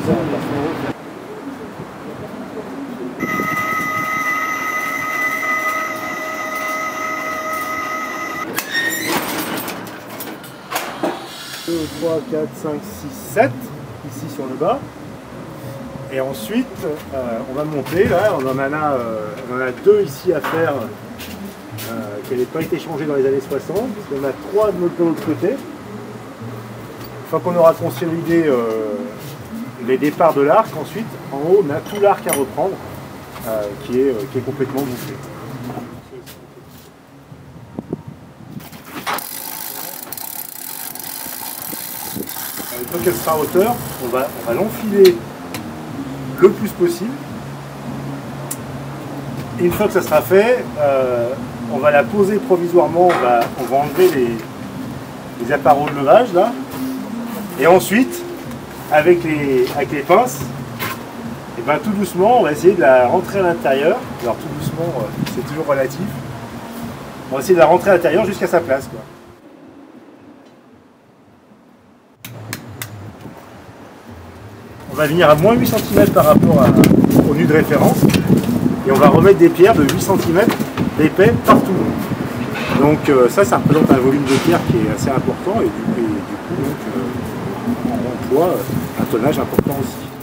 2, 3, 4, 5, 6, 7 ici sur le bas. Et ensuite, on va monter, là, on en a 2 ici à faire qui n'avaient pas été changés dans les années 60. Il y en a 3 de l'autre côté. Une fois qu'on aura consolidé les départs de l'arc, ensuite, en haut, on a tout l'arc à reprendre qui est complètement bouclé. Une fois qu'elle sera à hauteur, on va l'enfiler le plus possible. Et une fois que ça sera fait, on va la poser provisoirement, on va enlever les appareils de levage là. Et ensuite, avec les pinces, et ben, tout doucement, on va essayer de la rentrer à l'intérieur. Alors tout doucement, c'est toujours relatif. On va essayer de la rentrer à l'intérieur jusqu'à sa place, quoi. On va venir à moins 8 cm par rapport au nu de référence. Et on va remettre des pierres de 8 cm d'épais partout. Donc ça représente un volume de pierre qui est assez important et du coup donc, on emploie un tonnage important aussi.